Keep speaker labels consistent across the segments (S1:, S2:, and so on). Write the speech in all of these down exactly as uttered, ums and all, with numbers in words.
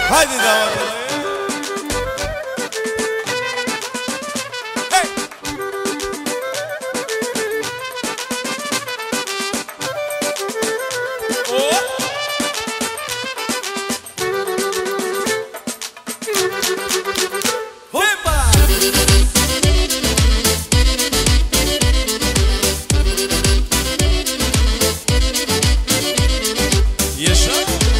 S1: Haydi damat olayım. Hey! Oh! Hoppa! Yaşa!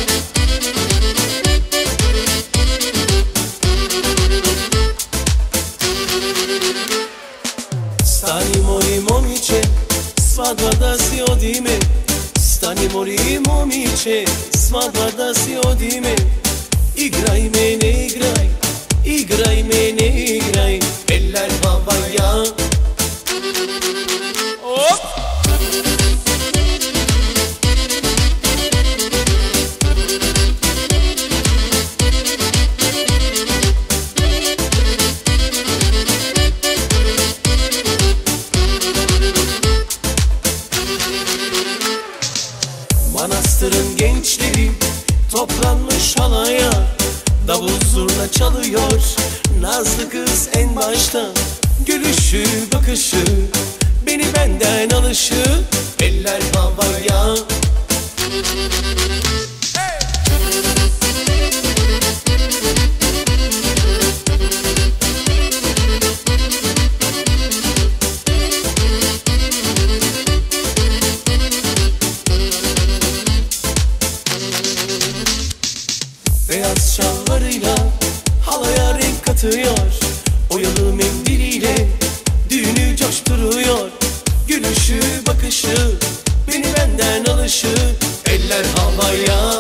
S2: Stani mori momiće, svadba da si od ime. Stani mori momiće, svadba da si od ime. Igraj me ne igraj, igraj me ne igraj, eller havaya.
S1: Hop!
S2: Manastırın gençleri toplanmış halaya. Davul zurna çalıyor, nazlı kız en başta. Gülüşü bakışı, beni benden alışı, eller havaya. Beyaz şalvarıyla halaya renk katıyor. Oyalı mendiliyle düğünü coşturuyor. Gülüşü bakışı, beni benden alışı, eller havaya.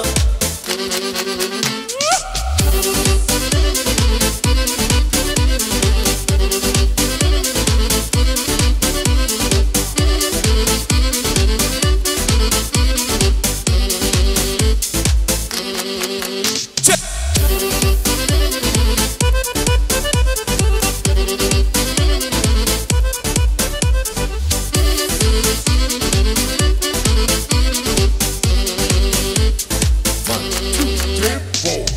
S1: One, two, three, four.